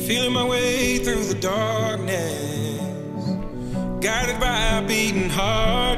Feeling my way through the darkness, guided by a beating heart.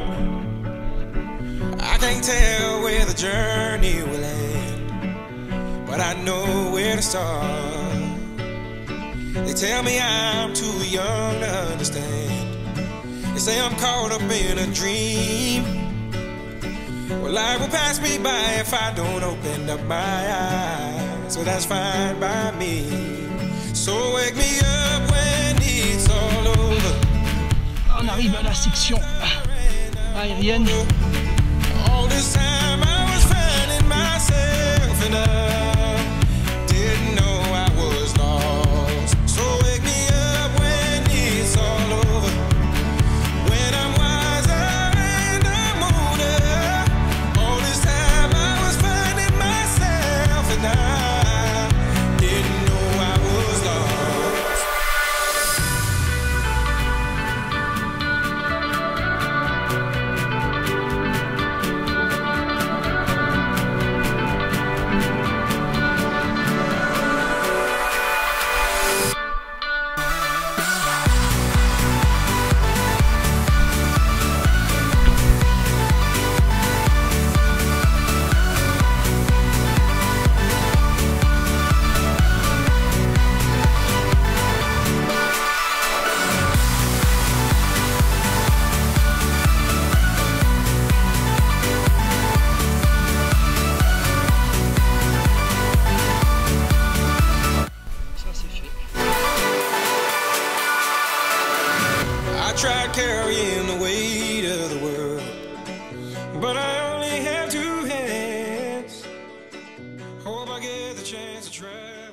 I can't tell where the journey will end, but I know where to start. They tell me I'm too young to understand. They say I'm caught up in a dream. Well, life will pass me by if I don't open up my eyes, so that's fine by me. So wake me up when it's all over. On arrive à la section aérienne. All this time I was finding myself and I didn't know I was lost. So wake me up when it's all over, when I'm wiser and I'm older. All this time I was finding myself and I didn't know I was lost. I tried carrying the weight of the world, but I only have two hands. Hope I get the chance to try.